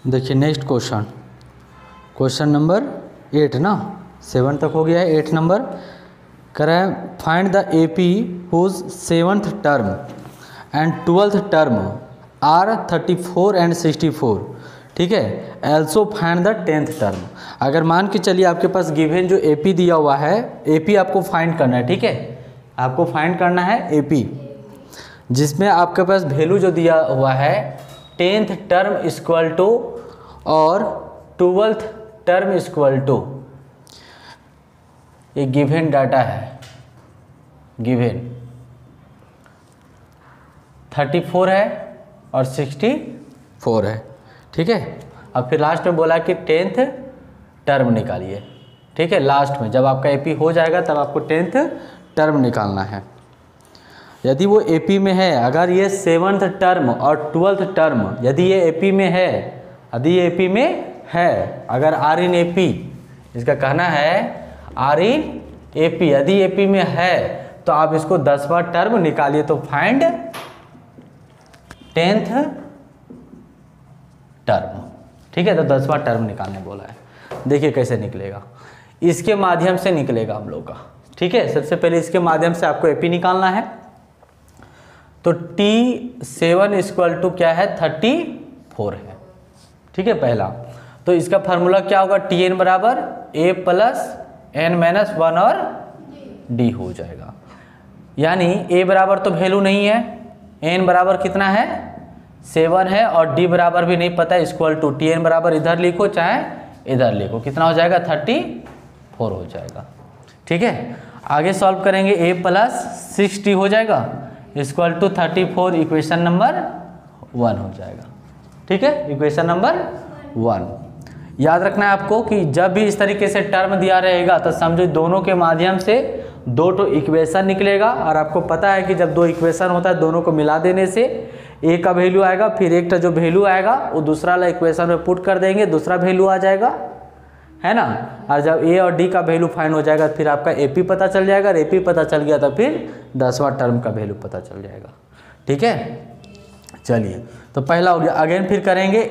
देखिए next question, question number 8 ना, 7 तक हो गया है। 8 नंबर कर रहा है find the AP whose 7th term and 12th term are 34 and 64। ठीक है, also find the 10th term. अगर मान के चलिए आपके पास गिवन जो AP दिया हुआ है, AP आपको फाइंड करना है। ठीक है, आपको फाइंड करना है AP, जिसमें आपके पास वैल्यू जो दिया हुआ है 10th टर्म इक्वल टू और 12th टर्म इक्वल टू, ये गिवन डाटा है, गिवन 34 है और 64 है। ठीक है, अब फिर लास्ट में बोला कि 10th टर्म निकालिए। ठीक है, लास्ट में जब आपका AP हो जाएगा तब आपको 10th टर्म निकालना है। यदि वो AP में है, अगर ये 7th टर्म और 12th टर्म यदि ये AP में है, यदि ये AP में है, अगर R in AP, इसका कहना है R in AP, यदि AP में है तो आप इसको 10वां टर्म निकालिए। तो फाइंड 10th टर्म। ठीक है, तो 10वां टर्म निकालने बोला है। देखिए कैसे निकलेगा, इसके माध्यम से निकलेगा हम लोग का। ठीक है, सबसे पहले इसके माध्यम से आपको AP निकालना है। तो T7 इक्वल टू क्या है, 34 है। ठीक है, पहला तो इसका फार्मूला क्या होगा, Tn बराबर A प्लस n माइनस 1 और D हो जाएगा। यानी A बराबर तो वैल्यू नहीं है, n बराबर कितना है 7 है और D बराबर भी नहीं पता है, इक्वल टू Tn बराबर इधर लिखो चाहे इधर लिखो, कितना हो जाएगा 34 हो जाएगा। ठीक है, आगे सॉल्व करेंगे, A प्लस 6D हो जाएगा इक्वल टू 34, इक्वेशन नंबर 1 हो जाएगा। ठीक है, इक्वेशन नंबर 1। याद रखना है आपको कि जब भी इस तरीके से टर्म दिया रहेगा तो समझो दोनों के माध्यम से दो तो इक्वेशन निकलेगा, और आपको पता है कि जब दो इक्वेशन होता है दोनों को मिला देने से एक का वैल्यू आएगा, फिर एक का जो वैल्यू आएगा वो दूसरा वाला इक्वेशन में पुट कर देंगे, दूसरा वैल्यू आ जाएगा, है ना। और जब A और D का वैल्यू फाइंड हो जाएगा फिर आपका AP पता चल जाएगा, और AP पता चल गया तो फिर 10वां टर्म का वैल्यू पता चल जाएगा। ठीक है, चलिए तो पहला हो गया। अगेन फिर करेंगे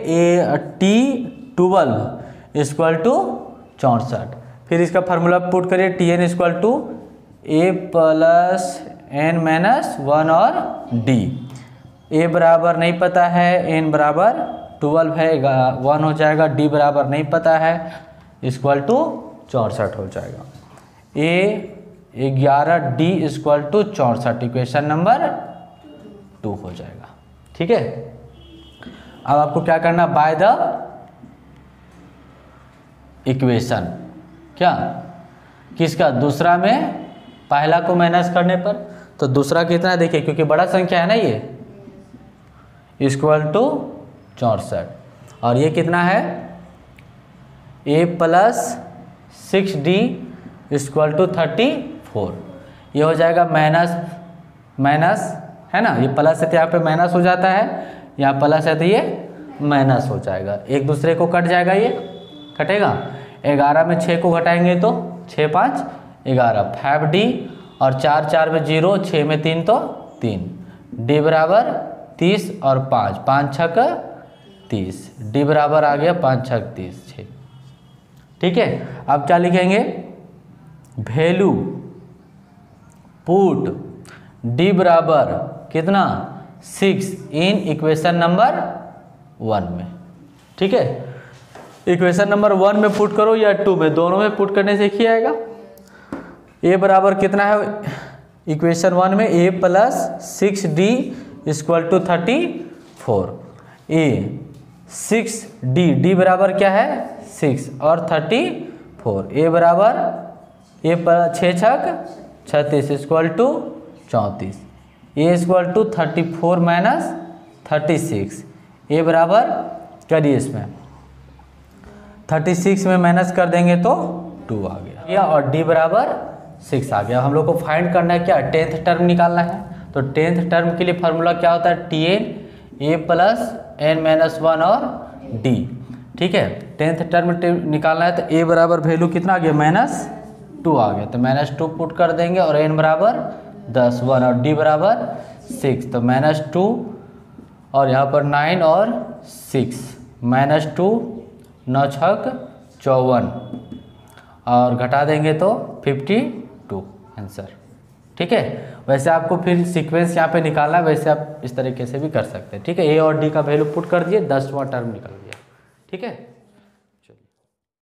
T12 इक्वल टू 64, फिर इसका फार्मूला पुट करिए, Tn equal to A plus n minus 1 और D। A बराबर नहीं पता है, n बराबर 12 है, 1 हो जाएगा, D बराबर नहीं पता है, इक्वल टू 64 हो जाएगा। A 11, D equal to 64, equation number 2 हो जाएगा। ठीक है, अब आपको क्या करना, बाय द इक्वेशन, क्या किसका, दूसरा में पहला को माइनस करने पर, तो दूसरा कितना है देखिए, क्योंकि बड़ा संख्या है ना ये, इक्वल टू 64, और ये कितना है A plus 6D equal to 34, ये हो जाएगा माइनस माइनस, है ना, ये प्लस है तो यहाँ पे माइनस हो जाता है, यहाँ प्लस है तो ये माइनस हो जाएगा, एक दूसरे को कट जाएगा, ये कटेगा। 11 में 6 को घटाएंगे तो 6 5 11, 5D और 4 4 में 0, 6 में 3 तो 3, D बराबर 30 और 5 5 6 30, D बराबर आ गया 5 6 30 6। ठीक है, अब क्या लिखेंगे, वैल्यू पुट D बराबर कितना 6 इन इक्वेशन नंबर 1 में। ठीक है, इक्वेशन नंबर 1 में पुट करो या 2 में, दोनों में पुट करने से ही आएगा। A बराबर कितना है इक्वेशन 1 में, A plus 6D equal to 34, A 6D, D बराबर क्या है 6 और 34, A बराबर A 6 6 36 equal to 34, A equal to 34 minus 36, A बराबर करिए इसमें 36 में माइनस कर देंगे तो 2 आ गया, और D बराबर 6 आ गया। हम लोग को फाइंड करना है क्या, 10th टर्म निकालना है। तो 10th टर्म के लिए फार्मूला क्या होता है, Tn A plus n minus 1 और D। ठीक है, 10th टर्म निकालना है तो A बराबर वैल्यू कितना आ गया -2 आ गया, तो -2 पुट कर देंगे, और n बराबर 10 1 और D बराबर 6, तो -2 और यहाँ पर 9 और 6 -2 9 छक 54 और घटा देंगे तो 52 आंसर। ठीक है, वैसे आपको फिर सीक्वेंस यहाँ पे निकालना है, वैसे आप इस तरीके से भी कर सकते हैं। ठीक है, ए और डी का वैल्यू पुट कर दिए, 10वां टर्म निकल गया। ठीक है।